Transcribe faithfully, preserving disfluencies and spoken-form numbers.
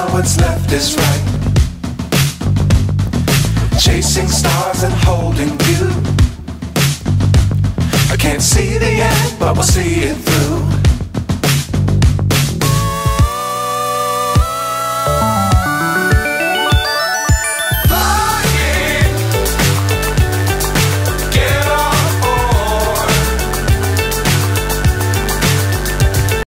now what's left is right. Chasing stars and holding you. I can't see the end, but we'll see it through.